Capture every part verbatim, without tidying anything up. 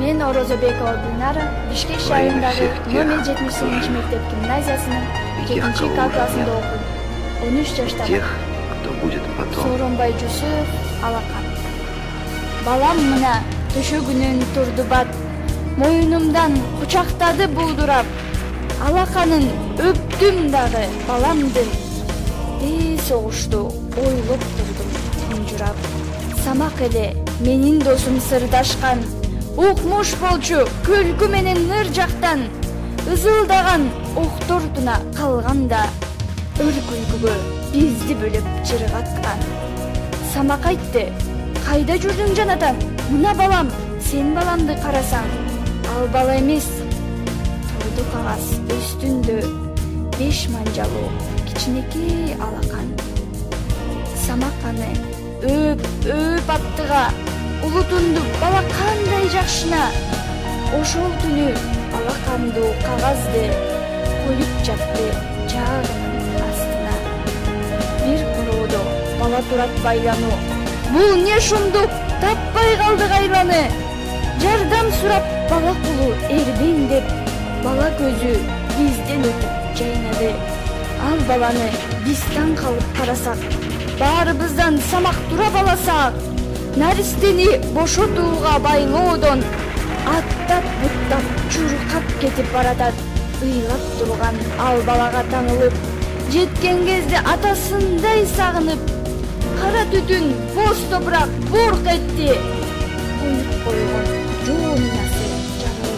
Мен Орозобекова Гүлнара Бишкек шаарындагы номер жетимиш сегизинчи мектеп гимназиясынын жетинчи К классында окуйм. он үч жаштамын. Тех, кто будет потом. Сооронбай Жусупов Алакан. Балам мына төшөгүнөн турду бат, моюнумдан кучактады булдурап, алаканын өптүм дагы баламдын. Дей согушту ойлоп турдум тунжурап. Самак эле менин досум сырдашкан, укмуш болчу күлкү менен ныр жактан, ызылдаган октордуна калганда, өр күлкүгө бизди бөлөп жыргаткан. Самак айтты, кайда жүрдүң жанатан? Мына балам, сен баламды карасаң, ал бала эмес. Турду кагаз үстүндө беш манжалуу кичинекей алакан. Самак аны өп өп аттыга, улутунду бала кандай жакшына. Ошол түнү алакандуу кагазды коюп жатты жаагынын астына. Бир короодо бала турат байлануу. Бул не шумдук, таппай калдык айланы. Жардам сурап бала кулу эрбеңдеп, бала көзү бизден өтүп жайнады. Ал баланы биз таң калып карасак, баарыбыздан самак тура баласак, наристени бошотууга байлоодон аттап буттап чуркап кетип баратат. Ыйлап турган ал балага таңылып, жеткен кезде атасындай сагынып, кара түтүн боз топурак бурк этти. Коюп койгон жоо минасы жаралып.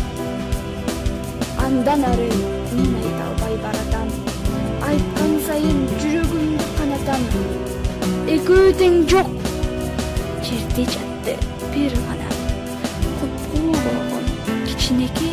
Андан ары мен айта албай баратам. Айткан сайын жүрөгүмдү канатам. Экөө тең жок. Жерде жатты бир гана куп-куу болгон кичинекей